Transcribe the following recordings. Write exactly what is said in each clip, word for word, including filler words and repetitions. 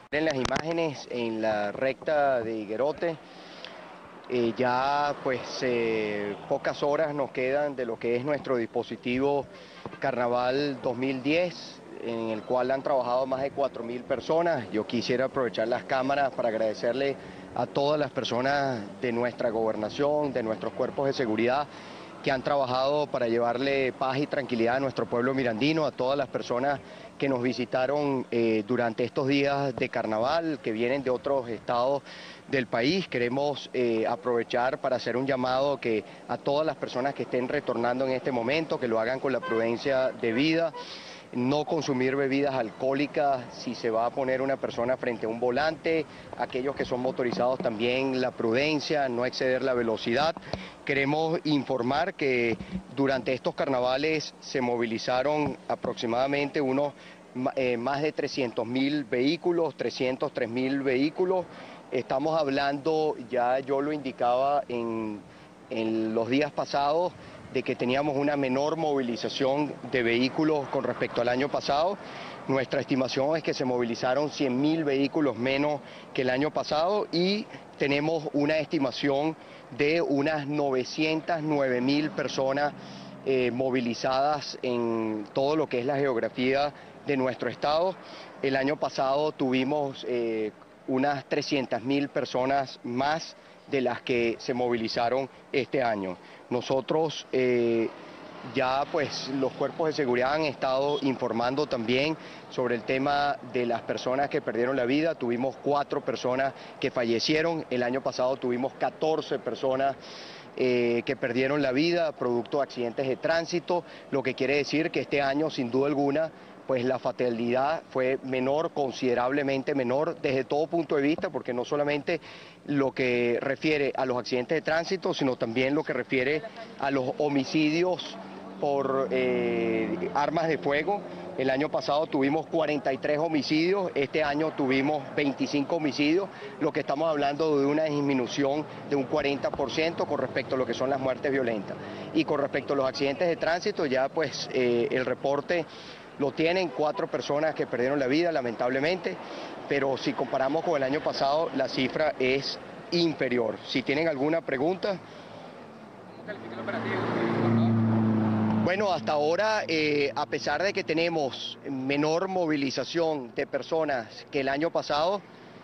En las imágenes, en la recta de Higuerote, eh, ya pues eh, pocas horas nos quedan de lo que es nuestro dispositivo Carnaval dos mil diez, en el cual han trabajado más de cuatro mil personas. Yo quisiera aprovechar las cámaras para agradecerle a todas las personas de nuestra gobernación, de nuestros cuerpos de seguridad, que han trabajado para llevarle paz y tranquilidad a nuestro pueblo mirandino, a todas las personas que nos visitaron eh, durante estos días de carnaval, que vienen de otros estados del país. Queremos eh, aprovechar para hacer un llamado que a todas las personas que estén retornando en este momento, que lo hagan con la prudencia debida. No consumir bebidas alcohólicas si se va a poner una persona frente a un volante, aquellos que son motorizados también la prudencia, no exceder la velocidad. Queremos informar que durante estos carnavales se movilizaron aproximadamente unos eh, más de trescientos mil vehículos, trescientos tres mil vehículos. Estamos hablando, ya yo lo indicaba en, en los días pasados, de que teníamos una menor movilización de vehículos con respecto al año pasado. Nuestra estimación es que se movilizaron cien mil vehículos menos que el año pasado y tenemos una estimación de unas novecientas nueve mil personas eh, movilizadas en todo lo que es la geografía de nuestro estado. El año pasado tuvimos eh, unas trescientas mil personas más de las que se movilizaron este año. Nosotros eh, ya pues los cuerpos de seguridad han estado informando también sobre el tema de las personas que perdieron la vida. Tuvimos cuatro personas que fallecieron, el año pasado tuvimos catorce personas eh, que perdieron la vida producto de accidentes de tránsito, lo que quiere decir que este año sin duda alguna pues la fatalidad fue menor, considerablemente menor desde todo punto de vista, porque no solamente lo que refiere a los accidentes de tránsito, sino también lo que refiere a los homicidios por eh, armas de fuego. El año pasado tuvimos cuarenta y tres homicidios, este año tuvimos veinticinco homicidios, lo que estamos hablando de una disminución de un cuarenta por ciento con respecto a lo que son las muertes violentas. Y con respecto a los accidentes de tránsito, ya pues eh, el reporte lo tienen cuatro personas que perdieron la vida, lamentablemente, pero si comparamos con el año pasado, la cifra es inferior. Si tienen alguna pregunta. ¿Cómo califica el operativo? Bueno, hasta ahora, eh, a pesar de que tenemos menor movilización de personas que el año pasado,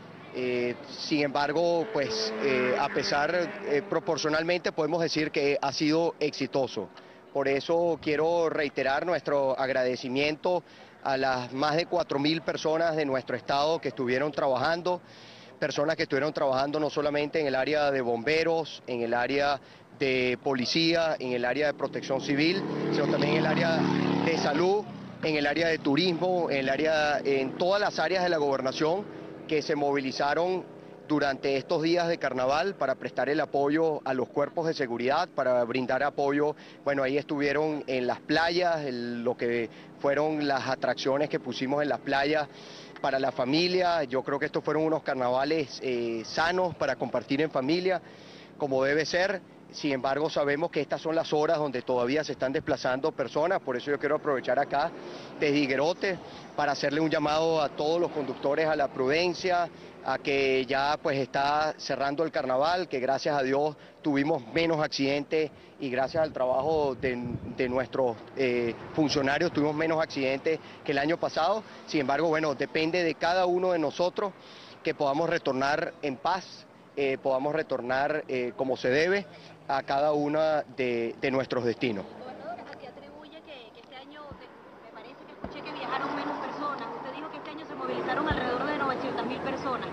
eh, sin embargo, pues eh, a pesar, eh, proporcionalmente podemos decir que ha sido exitoso. Por eso quiero reiterar nuestro agradecimiento a las más de cuatro mil personas de nuestro estado que estuvieron trabajando, personas que estuvieron trabajando no solamente en el área de bomberos, en el área de policía, en el área de protección civil, sino también en el área de salud, en el área de turismo, en el área, en todas las áreas de la gobernación que se movilizaron durante estos días de carnaval para prestar el apoyo a los cuerpos de seguridad, para brindar apoyo. Bueno, ahí estuvieron en las playas, el, lo que fueron las atracciones que pusimos en las playas para la familia. Yo creo que estos fueron unos carnavales eh, sanos para compartir en familia, como debe ser. Sin embargo, sabemos que estas son las horas donde todavía se están desplazando personas, por eso yo quiero aprovechar acá desde Higuerote para hacerle un llamado a todos los conductores a la prudencia, a que ya pues está cerrando el carnaval, que gracias a Dios tuvimos menos accidentes y gracias al trabajo de, de nuestros eh, funcionarios tuvimos menos accidentes que el año pasado. Sin embargo, bueno, depende de cada uno de nosotros que podamos retornar en paz, eh, podamos retornar eh, como se debe a cada uno de, de nuestros destinos. Gobernador, ¿a qué atribuye que, que este año, te, me parece que escuché que viajaron menos personas? Usted dijo que este año se movilizaron alrededor de novecientas mil personas.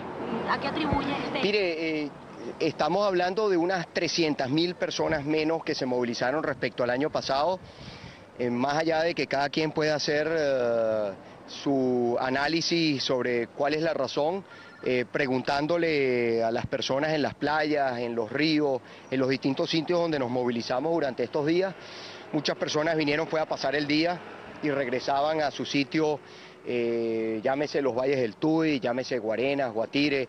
¿A qué atribuye este? Mire, eh, estamos hablando de unas trescientas mil personas menos que se movilizaron respecto al año pasado. Eh, más allá de que cada quien pueda hacer uh, su análisis sobre cuál es la razón, eh, preguntándole a las personas en las playas, en los ríos, en los distintos sitios donde nos movilizamos durante estos días, muchas personas vinieron fue a pasar el día y regresaban a su sitio, eh, llámese los Valles del Tuy, llámese Guarenas, Guatire,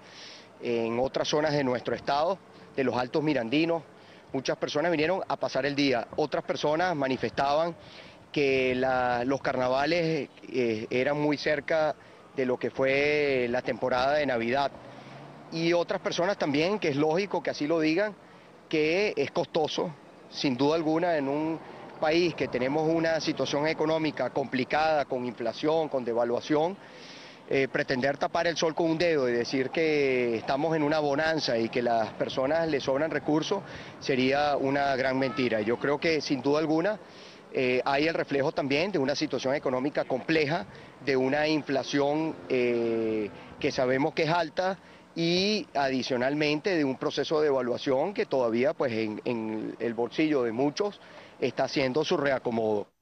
en otras zonas de nuestro estado, de los Altos Mirandinos. Muchas personas vinieron a pasar el día, otras personas manifestaban que la, los carnavales eh, eran muy cerca de lo que fue la temporada de Navidad. Y otras personas también, que es lógico que así lo digan, que es costoso, sin duda alguna, en un país que tenemos una situación económica complicada, con inflación, con devaluación, eh, pretender tapar el sol con un dedo y decir que estamos en una bonanza y que a las personas les sobran recursos sería una gran mentira. Yo creo que sin duda alguna eh, hay el reflejo también de una situación económica compleja, de una inflación eh, que sabemos que es alta, y adicionalmente de un proceso de evaluación que todavía pues en, en el bolsillo de muchos está haciendo su reacomodo.